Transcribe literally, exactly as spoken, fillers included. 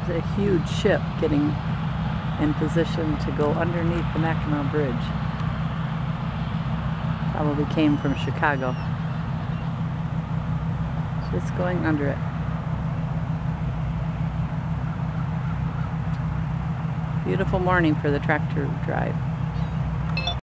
There's a huge ship getting in position to go underneath the Mackinaw Bridge. Probably came from Chicago. Just going under it. Beautiful morning for the tractor drive.